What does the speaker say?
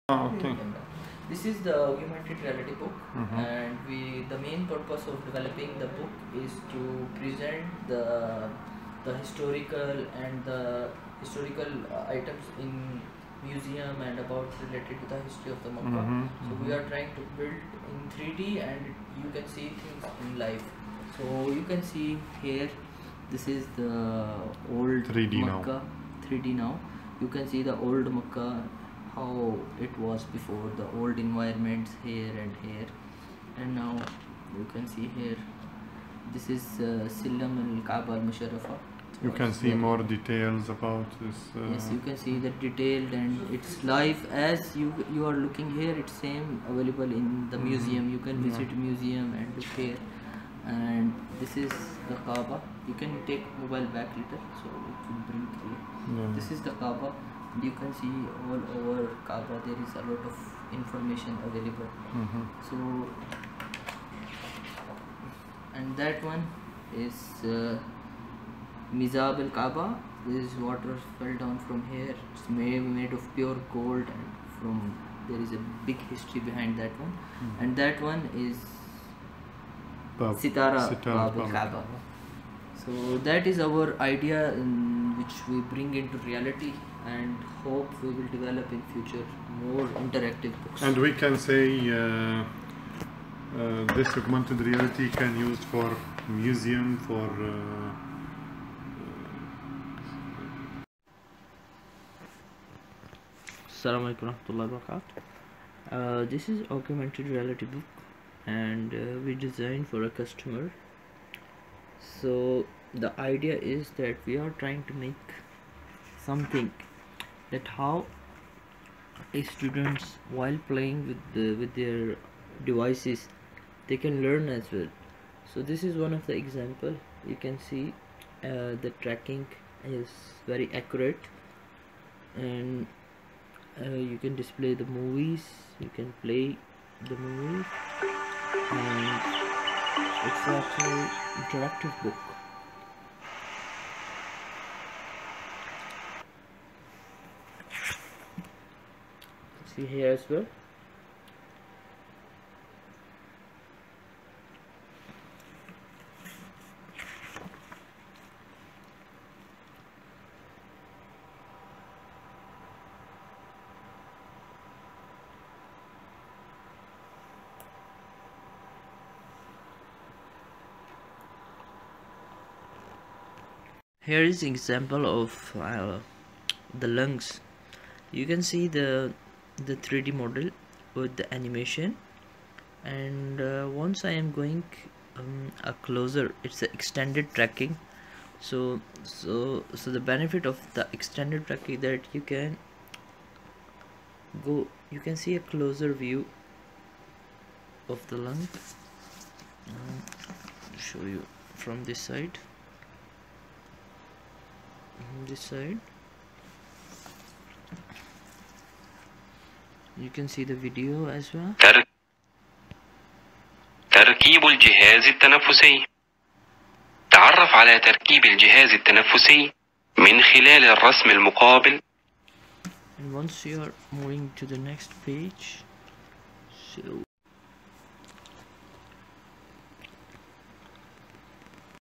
Oh, okay. This is the augmented reality book, and the main purpose of developing the book is to present the historical and the historical items in museum and about related to the history of the Makkah. So we are trying to build in 3D, and you can see things in life. So you can see here, this is the old 3D Makkah. 3D now. You can see the old Makkah, how it was before, the old environments here and here, and now you can see here, this is Sillam al-Kaaba al-Musharrafa. You can see more details about this. Yes, you can see the detailed, and it's live as you are looking here. It's same available in the museum. You can visit museum and look here. And this is the Kaaba. You can take mobile back later, so it will bring here. This is the Kaaba. You can see all over Kaaba there is a lot of information available. So, and that one is Mizab al-Kaaba. This water fell down from here. It's made of pure gold, and there is a big history behind that one. And that one is Sitara Bab al-Kaaba. So that is our idea, which we bring into reality, and hope we will develop in future more interactive books. And we can say this augmented reality can use for museum, for Assalamu alaikum warahmatullahi wabarakatuh. This is augmented reality book, and we designed for a customer. So the idea is that we are trying to make something that how students, while playing with their devices, they can learn as well. So this is one of the example. You can see the tracking is very accurate, and you can display the movies, you can play the movies, and it's actually interactive book. See here as well. Here is example of the lungs. You can see the 3D model with the animation, and once I am going a closer, it's a extended tracking. So the benefit of the extended tracking that you can see a closer view of the lung. Show you from this side. This side you can see the video as well. تركيب الجهاز التنفسي. تعرف على تركيب الجهاز التنفسي من خلال الرسم المقابل. And once you are moving to the next page, so